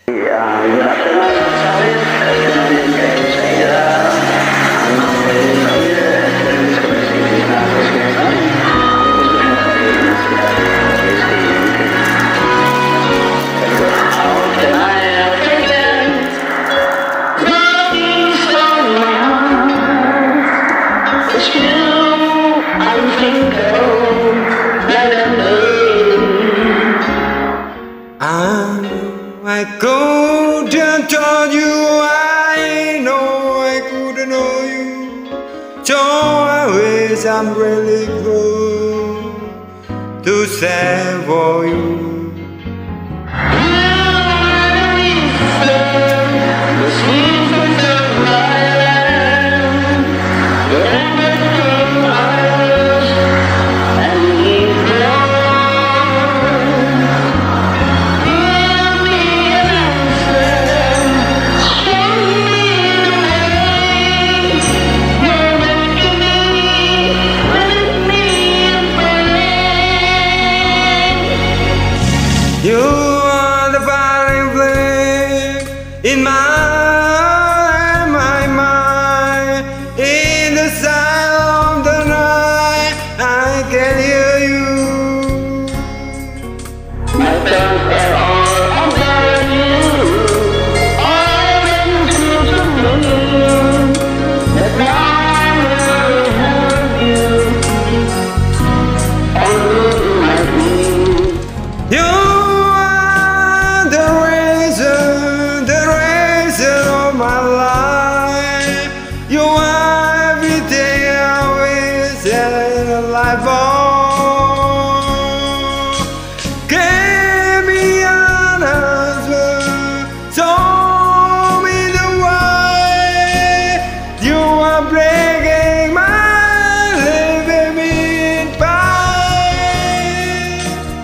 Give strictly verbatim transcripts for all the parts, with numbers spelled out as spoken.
Uh, good afternoon, Salim. Kemudian kayak saya, anak dari saya, dan sekolah sini harus kita. How can I forget the peace of my heart? It's you I think of night and day. I couldn't tell you, I know I couldn't know you. So I wish I'm really good to say for you. You are the fire flame in my, my mind. In the silence of the night, I can hear you. My thoughts are all about you, all into the moon. But now I will have you on my feet. You my life, you are everything I wish in life for. Give me an answer, show me the way. You are breaking my living pain.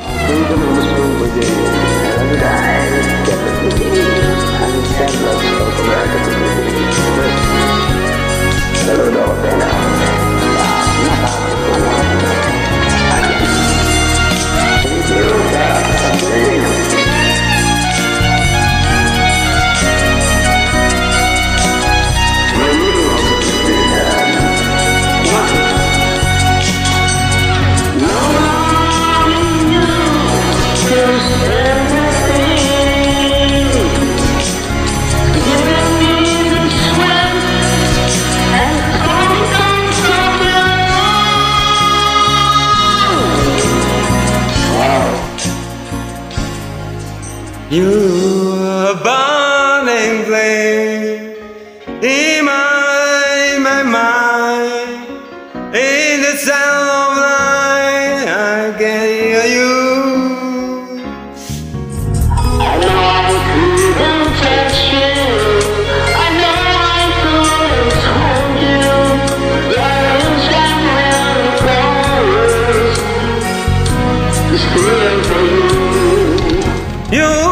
You are a burning flame in my, in my mind. In the sound of light, I can hear you. I know I couldn't touch you. I know I couldn't hold you. There is somewhere close to steal for you. You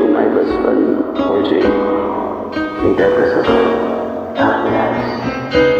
WeSing. Tidak kesalahan.